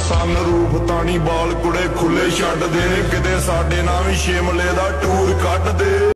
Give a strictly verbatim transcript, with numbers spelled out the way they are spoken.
ਸਨ ਰੂਪ ਤਾਣੀ ਬਾਲ ਕੁੜੇ ਖੁੱਲੇ ਛੱਡਦੇ ਨੇ ਕਿਤੇ ਸਾਡੇ ਨਾਲ ਵੀ ਸ਼ਿਮਲੇ ਦਾ ਟੂਰ ਕੱਢ ਦੇ।